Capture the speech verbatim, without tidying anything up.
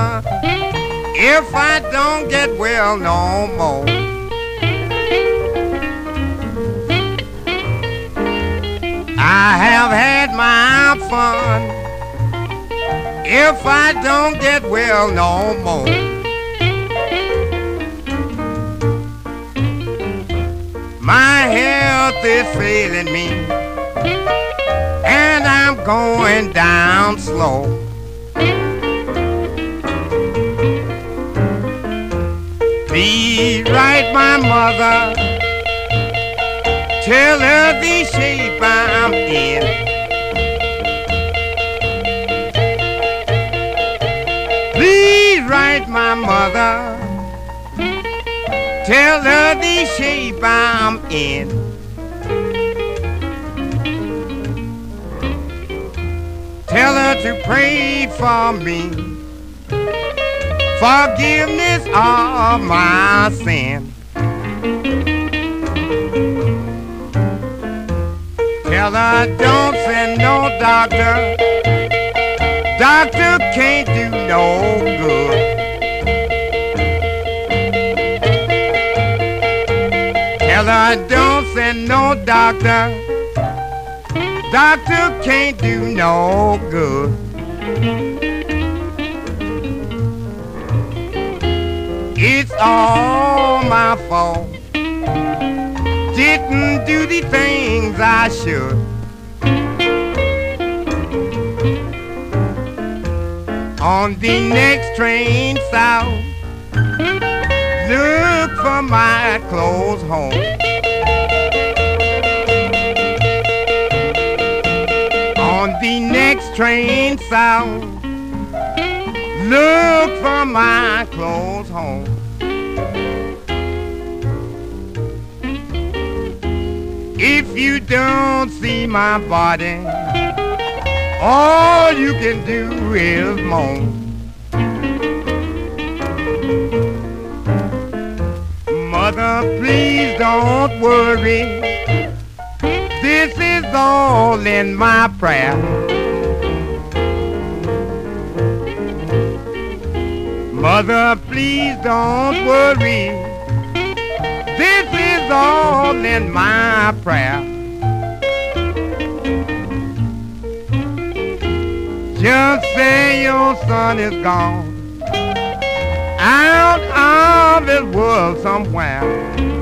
mother if I don't get well no more. I have had my fun if I don't get well no more. My health is failing me, and I'm going down slow. Please write my mother, tell her the shape I'm in. Please write my mother, tell her the shape I'm in. Tell her to pray for me, forgiveness of my sin. Tell her don't send no doctor, doctor can't do no good. Tell her don't send no doctor, doctor can't do no good. It's all my fault, didn't do the things I should. On the next train south, look for my clothes home. On the next train south, look for my clothes home. If you don't see my body, all you can do is moan. Mother, please don't worry, this is all in my prayer. Mother, please don't worry, this is all in my prayer. Just say your son is gone out of this world somewhere.